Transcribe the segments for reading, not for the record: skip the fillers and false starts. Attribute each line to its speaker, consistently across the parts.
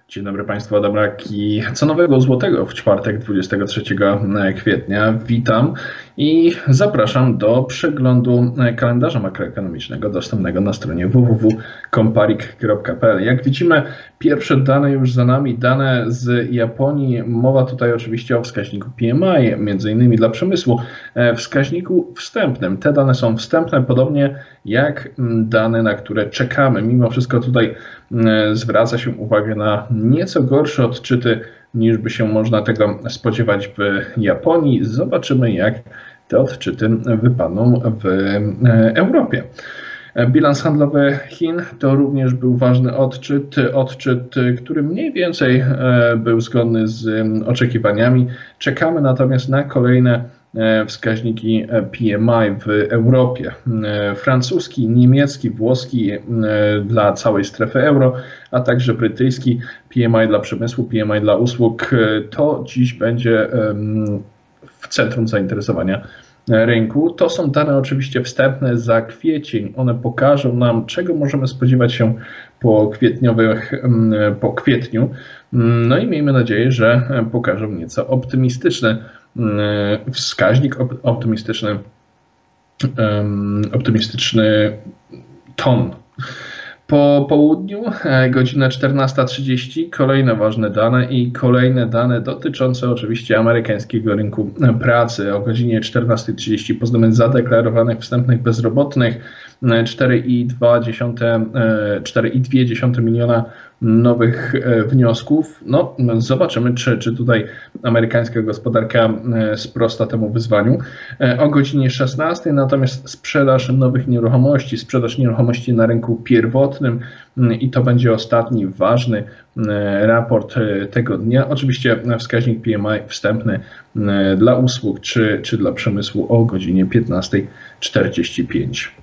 Speaker 1: Dzień dobry Państwu, Adam Rak i co nowego złotego w czwartek 23 kwietnia. Witam i zapraszam do przeglądu kalendarza makroekonomicznego dostępnego na stronie www.comparik.pl. Jak widzimy, pierwsze dane już za nami, dane z Japonii. Mowa tutaj oczywiście o wskaźniku PMI, między innymi dla przemysłu, wskaźniku wstępnym. Te dane są wstępne, podobnie jak dane, na które czekamy. Mimo wszystko tutaj zwraca się uwagę na nieco gorsze odczyty, niż by się można tego spodziewać w Japonii. Zobaczymy, jak te odczyty wypadną w Europie. Bilans handlowy Chin to również był ważny odczyt, który mniej więcej był zgodny z oczekiwaniami. Czekamy natomiast na kolejne wskaźniki PMI w Europie. Francuski, niemiecki, włoski dla całej strefy euro, a także brytyjski PMI dla przemysłu, PMI dla usług. To dziś będzie w centrum zainteresowania rynku. To są dane oczywiście wstępne za kwiecień. One pokażą nam, czego możemy spodziewać się po kwietniu. No i miejmy nadzieję, że pokażą nieco optymistyczny wskaźnik, optymistyczny ton. Po południu, godzina 14:30, kolejne ważne dane i kolejne dane dotyczące oczywiście amerykańskiego rynku pracy. O godzinie 14:30 poznamy zadeklarowanych wstępnych bezrobotnych, 4,2 miliona nowych wniosków. No, zobaczymy, czy tutaj amerykańska gospodarka sprosta temu wyzwaniu. O godzinie 16 natomiast sprzedaż nowych nieruchomości, sprzedaż nieruchomości na rynku pierwotnym i to będzie ostatni ważny raport tego dnia. Oczywiście wskaźnik PMI wstępny dla usług czy dla przemysłu o godzinie 15:45.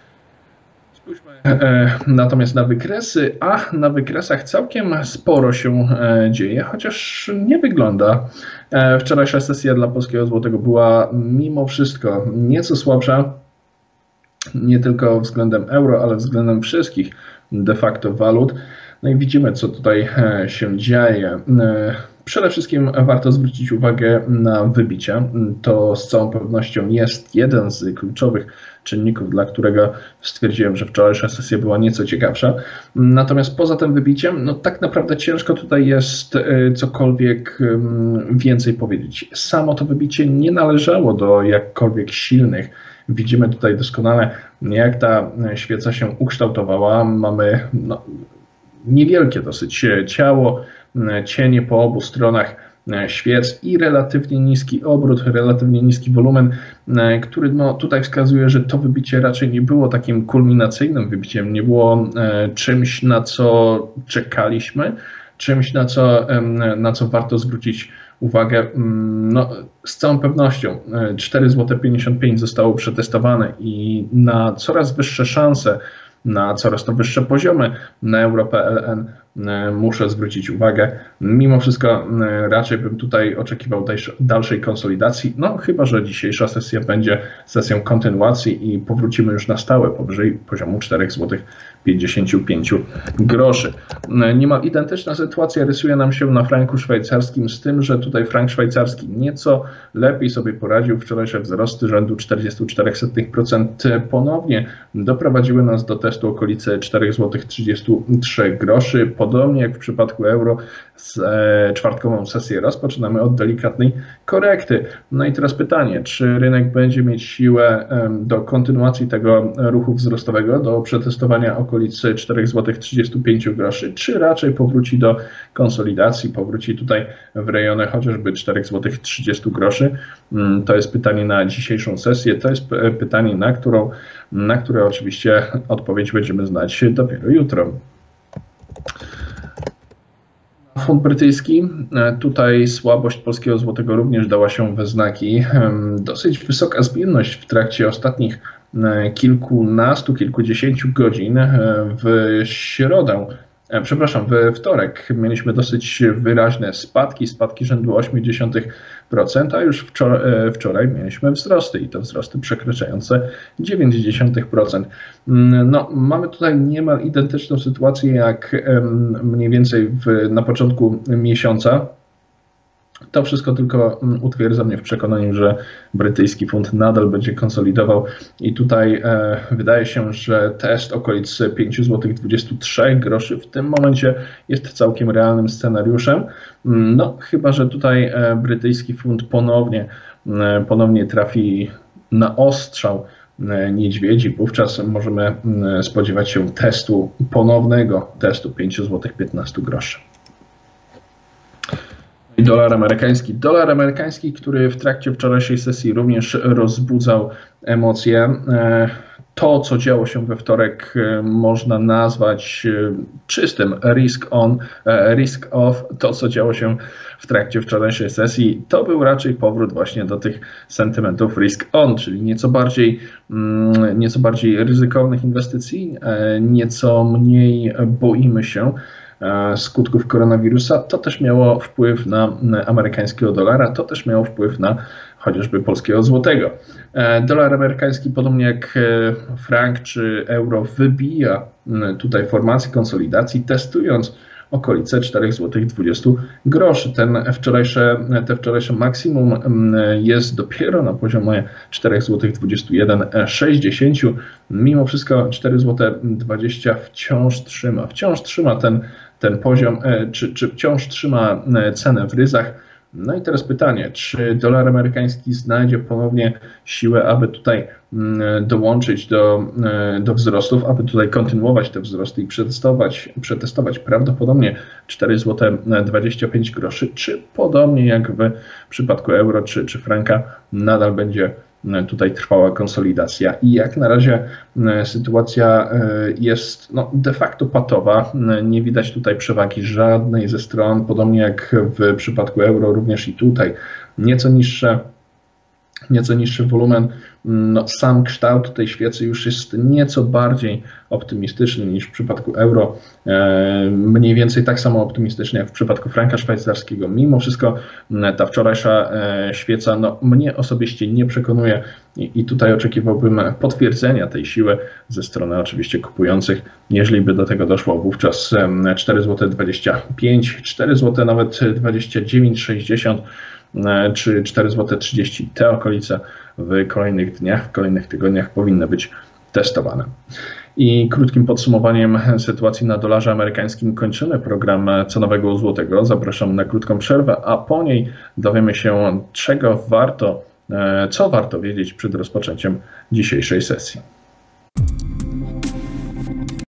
Speaker 1: Natomiast na wykresy, a na wykresach całkiem sporo się dzieje, chociaż nie wygląda. Wczorajsza sesja dla polskiego złotego była mimo wszystko nieco słabsza, nie tylko względem euro, ale względem wszystkich de facto walut. No i widzimy, co tutaj się dzieje. Przede wszystkim warto zwrócić uwagę na wybicia. To z całą pewnością jest jeden z kluczowych czynników, dla którego stwierdziłem, że wczorajsza sesja była nieco ciekawsza. Natomiast poza tym wybiciem, no tak naprawdę ciężko tutaj jest cokolwiek więcej powiedzieć. Samo to wybicie nie należało do jakkolwiek silnych. Widzimy tutaj doskonale, jak ta świeca się ukształtowała. Mamy niewielkie dosyć ciało, cienie po obu stronach świec i relatywnie niski obrót, relatywnie niski wolumen, który tutaj wskazuje, że to wybicie raczej nie było takim kulminacyjnym wybiciem, nie było czymś, na co czekaliśmy, czymś, na co warto zwrócić uwagę. No, z całą pewnością 4,55 zł zostało przetestowane i na coraz wyższe szanse, na coraz to wyższe poziomy na Euro.pl muszę zwrócić uwagę. Mimo wszystko raczej bym tutaj oczekiwał dalszej konsolidacji, no chyba że dzisiejsza sesja będzie sesją kontynuacji i powrócimy już na stałe powyżej poziomu 4,55 zł. Niemal identyczna sytuacja rysuje nam się na franku szwajcarskim, z tym, że tutaj frank szwajcarski nieco lepiej sobie poradził. Wczorajsze wzrosty rzędu 44% ponownie doprowadziły nas do testu okolicy 4,33 zł. Podobnie jak w przypadku euro, z czwartkową sesję rozpoczynamy od delikatnej korekty. No i teraz pytanie, czy rynek będzie mieć siłę do kontynuacji tego ruchu wzrostowego, do przetestowania okolicy 4,35 zł, czy raczej powróci do konsolidacji, powróci tutaj w rejony chociażby 4,30 zł. To jest pytanie na dzisiejszą sesję, to jest pytanie, na które oczywiście odpowiedź będziemy znać dopiero jutro. Funt brytyjski, tutaj słabość polskiego złotego również dała się we znaki. Dosyć wysoka zmienność w trakcie ostatnich kilkunastu, kilkudziesięciu godzin. W wtorek mieliśmy dosyć wyraźne spadki rzędu 0,8 a już wczoraj mieliśmy wzrosty i to wzrosty przekraczające 0,9%. No, mamy tutaj niemal identyczną sytuację jak mniej więcej na początku miesiąca. To wszystko tylko utwierdza mnie w przekonaniu, że brytyjski funt nadal będzie konsolidował i tutaj wydaje się, że test okolic 5,23 zł w tym momencie jest całkiem realnym scenariuszem. No chyba że tutaj brytyjski funt ponownie trafi na ostrzał niedźwiedzi, wówczas możemy spodziewać się ponownego testu 5,15 zł. Dolar amerykański, który w trakcie wczorajszej sesji również rozbudzał emocje. To, co działo się we wtorek, można nazwać czystym risk off. To, co działo się w trakcie wczorajszej sesji, to był raczej powrót właśnie do tych sentymentów risk on, czyli nieco bardziej ryzykownych inwestycji, nieco mniej boimy się skutków koronawirusa. To też miało wpływ na amerykańskiego dolara, to też miało wpływ na chociażby polskiego złotego. Dolar amerykański, podobnie jak frank czy euro, wybija tutaj formację konsolidacji, testując okolice 4,20 zł. Te wczorajsze maksimum jest dopiero na poziomie 4,21 zł. Mimo wszystko 4,20 zł wciąż trzyma ten poziom, czy wciąż trzyma cenę w ryzach. No i teraz pytanie, czy dolar amerykański znajdzie ponownie siłę, aby tutaj dołączyć do wzrostów, aby tutaj kontynuować te wzrosty i przetestować prawdopodobnie 4,25 zł, czy podobnie jak w przypadku euro czy franka nadal będzie tutaj trwała konsolidacja i jak na razie sytuacja jest de facto patowa. Nie widać tutaj przewagi żadnej ze stron, podobnie jak w przypadku euro, również i tutaj nieco niższy wolumen. Sam kształt tej świecy już jest nieco bardziej optymistyczny niż w przypadku euro, mniej więcej tak samo optymistyczny jak w przypadku franka szwajcarskiego. Mimo wszystko ta wczorajsza świeca mnie osobiście nie przekonuje i tutaj oczekiwałbym potwierdzenia tej siły ze strony oczywiście kupujących. Jeżeli by do tego doszło, wówczas 4,25 zł, 4 zł nawet 29,60 czy 4,30 zł, te okolice w kolejnych dniach, w kolejnych tygodniach powinny być testowane. I krótkim podsumowaniem sytuacji na dolarze amerykańskim kończymy program cenowego złotego. Zapraszam na krótką przerwę, a po niej dowiemy się, co warto wiedzieć przed rozpoczęciem dzisiejszej sesji.